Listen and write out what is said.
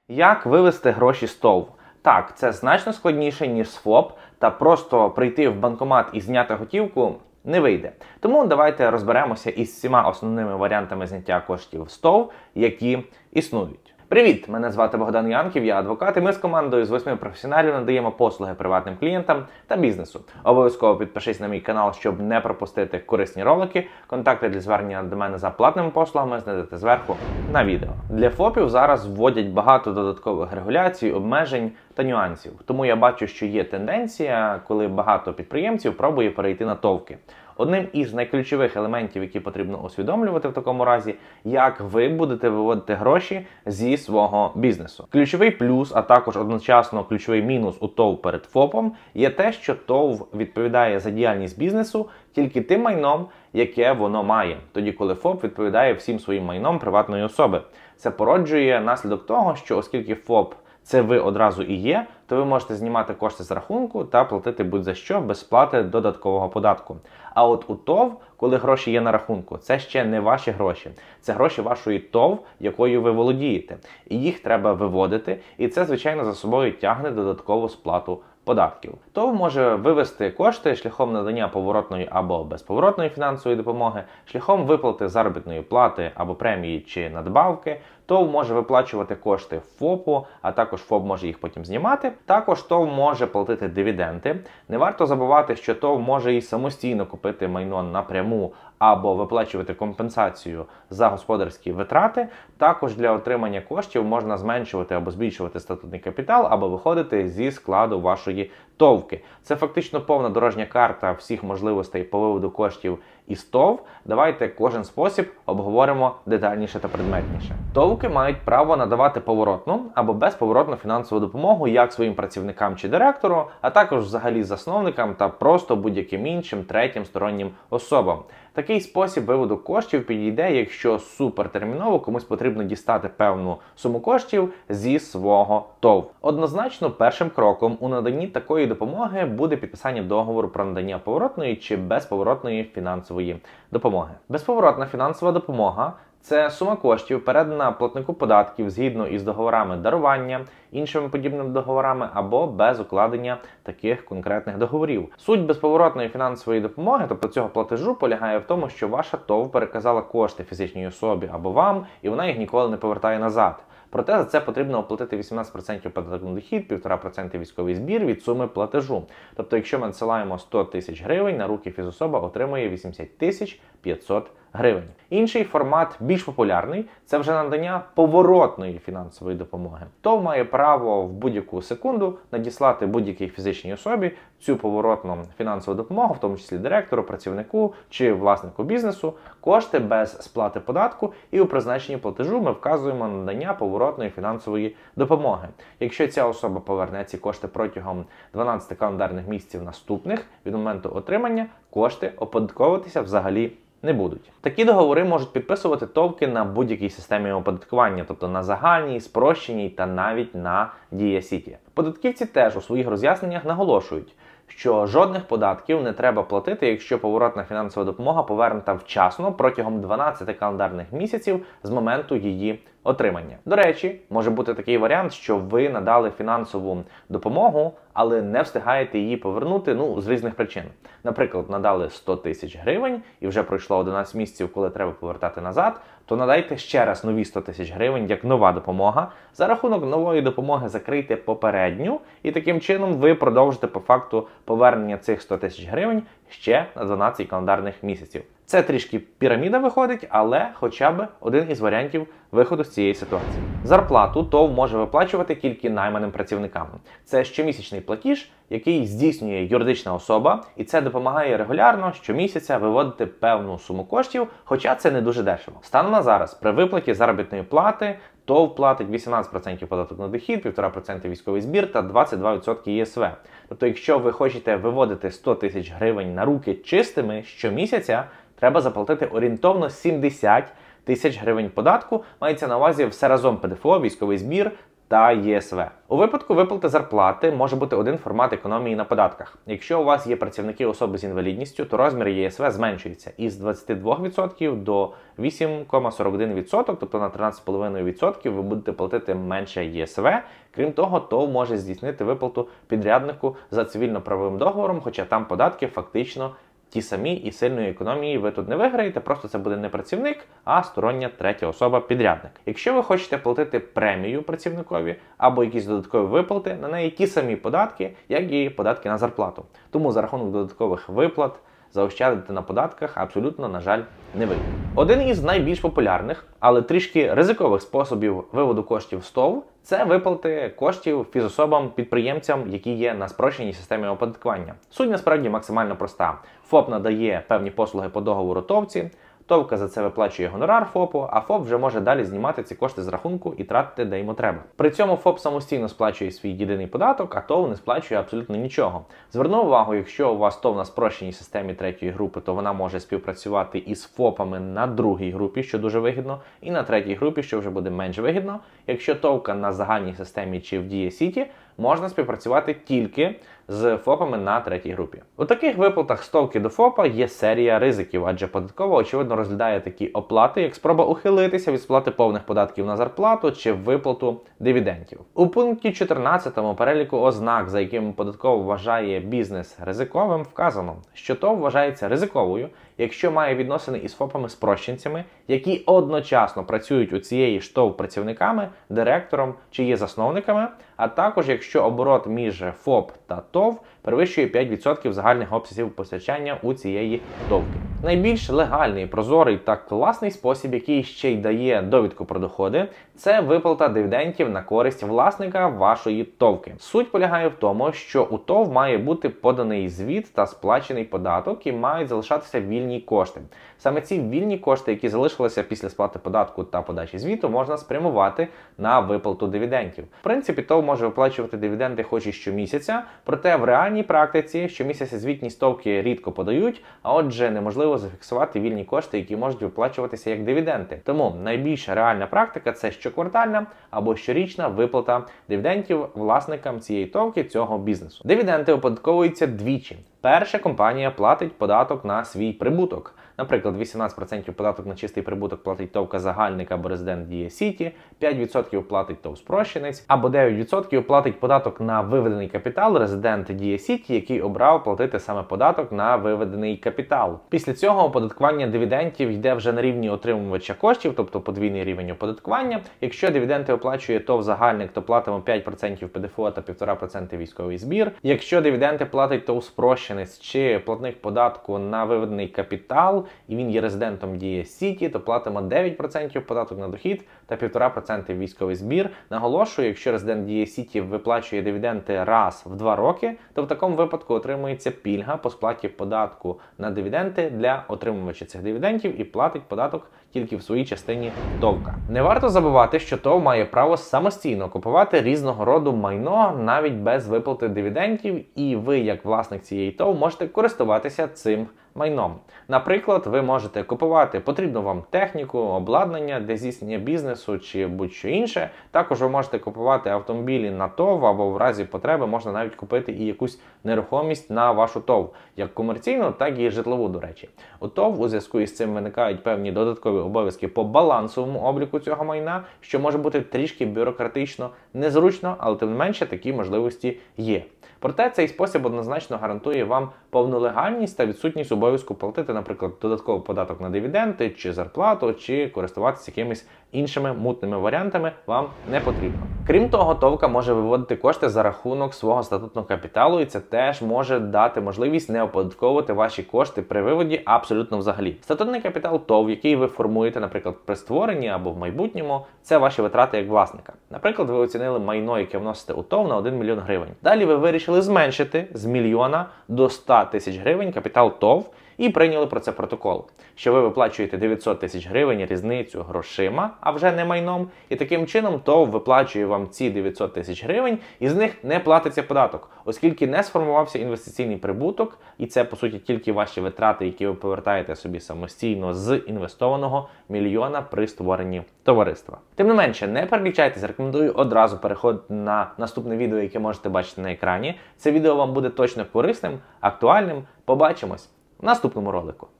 Як вивести гроші з ТОВ? Так, це значно складніше, ніж з ФОП, та просто прийти в банкомат і зняти готівку не вийде. Тому давайте розберемося із всіма основними варіантами зняття коштів з ТОВ, які існують. Привіт! Мене звати Богдан Янків, я адвокат, і ми з командою з 8 професіоналів надаємо послуги приватним клієнтам та бізнесу. Обов'язково підпишись на мій канал, щоб не пропустити корисні ролики. Контакти для звернення до мене за платними послугами знайдете зверху на відео. Для ФОПів зараз вводять багато додаткових регуляцій, обмежень та нюансів. Тому я бачу, що є тенденція, коли багато підприємців пробує перейти на ТОВки. Одним із найключових елементів, які потрібно усвідомлювати в такому разі, як ви будете виводити гроші зі свого бізнесу. Ключовий плюс, а також одночасно ключовий мінус у ТОВ перед ФОПом є те, що ТОВ відповідає за діяльність бізнесу тільки тим майном, яке воно має, тоді коли ФОП відповідає всім своїм майном приватної особи. Це породжує наслідок того, що оскільки ФОП це ви одразу і є, то ви можете знімати кошти з рахунку та платити будь-за що без сплати додаткового податку. А от у ТОВ, коли гроші є на рахунку, це ще не ваші гроші. Це гроші вашої ТОВ, якою ви володієте. І їх треба виводити, і це, звичайно, за собою тягне додаткову сплату податків. ТОВ може вивести кошти шляхом надання поворотної або безповоротної фінансової допомоги, шляхом виплати заробітної плати або премії чи надбавки. ТОВ може виплачувати кошти ФОПу, а також ФОП може їх потім знімати. Також ТОВ може платити дивіденди. Не варто забувати, що ТОВ може і самостійно купити майно напряму або виплачувати компенсацію за господарські витрати. Також для отримання коштів можна зменшувати або збільшувати статутний капітал, або виходити зі складу вашої ТОВки. Це фактично повна дорожня карта всіх можливостей по виводу коштів із ТОВ. Давайте кожен спосіб обговоримо детальніше та предметніше. ТОВки мають право надавати поворотну або безповоротну фінансову допомогу як своїм працівникам чи директору, а також взагалі засновникам та просто будь-яким іншим третім стороннім особам. Такий спосіб виводу коштів підійде, якщо супертерміново комусь потрібно дістати певну суму коштів зі свого ТОВ. Однозначно, першим кроком у наданні такої допомоги буде підписання договору про надання поворотної чи безповоротної фінансової допомоги. Безповоротна фінансова допомога – це сума коштів, передана платнику податків згідно із договорами дарування, іншими подібними договорами або без укладення таких конкретних договорів. Суть безповоротної фінансової допомоги, тобто цього платежу, полягає в тому, що ваша ТОВ переказала кошти фізичній особі або вам, і вона їх ніколи не повертає назад. Проте за це потрібно оплатити 18% податок на дохід, 1,5% військовий збір від суми платежу. Тобто, якщо ми надсилаємо 100 тисяч гривень, на руки фізособа отримує 80 тисяч 500 гривень. Інший формат, більш популярний, це вже надання поворотної фінансової допомоги. ТОВ має право в будь-яку секунду надіслати будь-якій фізичній особі цю поворотну фінансову допомогу, в тому числі директору, працівнику чи власнику бізнесу, кошти без сплати податку, і у призначенні платежу ми вказуємо надання поворотної фінансової допомоги. Якщо ця особа поверне ці кошти протягом 12 календарних місяців наступних від моменту отримання, кошти оподатковуватися взагалі не будуть. Такі договори можуть підписувати ТОВки на будь-якій системі оподаткування, тобто на загальній, спрощеній та навіть на Дія Сіті. Податківці теж у своїх роз'ясненнях наголошують, що жодних податків не треба платити, якщо поворотна фінансова допомога повернута вчасно протягом 12 календарних місяців з моменту її отримання. До речі, може бути такий варіант, що ви надали фінансову допомогу, але не встигаєте її повернути, з різних причин. Наприклад, надали 100 тисяч гривень і вже пройшло 11 місяців, коли треба повертати назад, то надайте ще раз нові 100 тисяч гривень як нова допомога. За рахунок нової допомоги закрийте попередню, і таким чином ви продовжите по факту повернення цих 100 тисяч гривень ще на 12 календарних місяців. Це трішки піраміда виходить, але хоча б один із варіантів виходу з цієї ситуації. Зарплату ТОВ може виплачувати тільки найманим працівникам. Це щомісячний платіж, який здійснює юридична особа, і це допомагає регулярно щомісяця виводити певну суму коштів, хоча це не дуже дешево. Станом на зараз при виплаті заробітної плати ТОВ платить 18% податок на дохід, 1,5% військовий збір та 22% ЄСВ. Тобто, якщо ви хочете виводити 100 тисяч гривень на руки чистими щомісяця, треба заплатити орієнтовно 70 тисяч гривень податку. Мається на увазі все разом ПДФО, військовий збір та ЄСВ. У випадку виплати зарплати може бути один формат економії на податках. Якщо у вас є працівники особи з інвалідністю, то розмір ЄСВ зменшується із 22% до 8,41%, тобто на 13,5% ви будете платити менше ЄСВ. Крім того, ТОВ може здійснити виплату підряднику за цивільно-правовим договором, хоча там податки фактично ті самі і сильної економії ви тут не виграєте, просто це буде не працівник, а стороння третя особа-підрядник. Якщо ви хочете платити премію працівникові або якісь додаткові виплати, на неї ті самі податки, як і податки на зарплату. Тому за рахунок додаткових виплат заощадити на податках абсолютно, на жаль, не вийде. Один із найбільш популярних, але трішки ризикових способів виводу коштів з ТОВ – це виплати коштів фізособам-підприємцям, які є на спрощеній системі оподаткування. Суть насправді максимально проста. ФОП надає певні послуги по договору ТОВці, ТОВка за це виплачує гонорар ФОПу, а ФОП вже може далі знімати ці кошти з рахунку і тратити, де йому треба. При цьому ФОП самостійно сплачує свій єдиний податок, а ТОВ не сплачує абсолютно нічого. Зверну увагу, якщо у вас ТОВ на спрощеній системі третьої групи, то вона може співпрацювати із ФОПами на другій групі, що дуже вигідно, і на третій групі, що вже буде менш вигідно. Якщо ТОВка на загальній системі чи в Дія Сіті, можна співпрацювати тільки з ФОПами на третій групі. У таких виплатах з ТОВки до ФОПа є серія ризиків, адже податкова, очевидно, розглядає такі оплати, як спроба ухилитися від сплати повних податків на зарплату чи виплату дивідендів. У пункті 14 переліку ознак, за якими податкова вважає бізнес ризиковим, вказано, що ТОВ вважається ризиковою, якщо має відносини із ФОПами-спрощенцями, які одночасно працюють у цієї ж ТОВ працівниками, директором чи є засновниками, а також якщо оборот між ФОП та ТОВ перевищує 5% загальних обсягів постачання у цієї ТОВки. Найбільш легальний, прозорий та класний спосіб, який ще й дає довідку про доходи, це виплата дивідендів на користь власника вашої ТОВки. Суть полягає в тому, що у ТОВ має бути поданий звіт та сплачений податок і мають залишатися вільні кошти. Саме ці вільні кошти, які залишилися після сплати податку та подачі звіту, можна спрямувати на виплату дивідендів. В принципі, ТОВ може виплачувати дивіденди хоч і щомісяця, проте в реальній практиці щомісяця звітність ТОВки рідко подають, а отже неможливо зафіксувати вільні кошти, які можуть виплачуватися як дивіденди. Тому найбільш реальна практика – це щоквартальна або щорічна виплата дивідендів власникам цієї ТОВки, цього бізнесу. Дивіденди оподатковуються двічі. Перша компанія платить податок на свій прибуток. Наприклад, 18% податок на чистий прибуток платить ТОВка загальник або резидент Дія Сіті, 5% платить ТОВ спрощенець, або 9% платить податок на виведений капітал резидент Дія Сіті, який обрав платити саме податок на виведений капітал. Після цього оподаткування дивідендів йде вже на рівні отримувача коштів, тобто подвійний рівень оподаткування. Якщо дивіденди оплачує ТОВ загальник, то платимо 5% ПДФО та 1,5% військовий збір. Якщо дивіденди платить ТОВ спрощенець чи платник податку на виведений капітал, і він є резидентом Дія Сіті, то платимо 9% податок на дохід та 1,5% військовий збір. Наголошую, якщо резидент Дія Сіті виплачує дивіденди раз в 2 роки, то в такому випадку отримується пільга по сплаті податку на дивіденди для отримувача цих дивідендів і платить податок тільки в своїй частині ТОВка. Не варто забувати, що ТОВ має право самостійно купувати різного роду майно навіть без виплати дивідендів, і ви, як власник цієї ТОВ, можете користуватися цим майном. Наприклад, ви можете купувати потрібну вам техніку, обладнання для здійснення бізнесу чи будь-що інше. Також ви можете купувати автомобілі на ТОВ, або в разі потреби можна навіть купити і якусь нерухомість на вашу ТОВ, як комерційну, так і житлову, до речі. У ТОВ у зв'язку із цим виникають певні додаткові обов'язки по балансовому обліку цього майна, що може бути трішки бюрократично, незручно, але тим не менше такі можливості є. Проте цей спосіб однозначно гарантує вам повну легальність та відсутність обов'язку платити, наприклад, додатковий податок на дивіденди, чи зарплату, чи користуватися якимись іншими мутними варіантами вам не потрібно. Крім того, ТОВка може виводити кошти за рахунок свого статутного капіталу, і це теж може дати можливість не оподатковувати ваші кошти при виводі абсолютно взагалі. Статутний капітал ТОВ, який ви формуєте, наприклад, при створенні або в майбутньому, це ваші витрати як власника. Наприклад, ви оцінили майно, яке вносите у ТОВ на 1 мільйон гривень. Далі ви вирішили зменшити з мільйона до 100 тисяч гривень капітал ТОВ і прийняли про це протокол, що ви виплачуєте 900 тисяч гривень різницю грошима, а вже не майном, і таким чином ТОВ виплачує вам ці 900 тисяч гривень, і з них не платиться податок, оскільки не сформувався інвестиційний прибуток, і це, по суті, тільки ваші витрати, які ви повертаєте собі самостійно з інвестованого мільйона при створенні товариства. Тим не менше, не переключайтесь, рекомендую одразу переходити на наступне відео, яке можете бачити на екрані. Це відео вам буде точно корисним, актуальним. Побачимось в наступному ролику.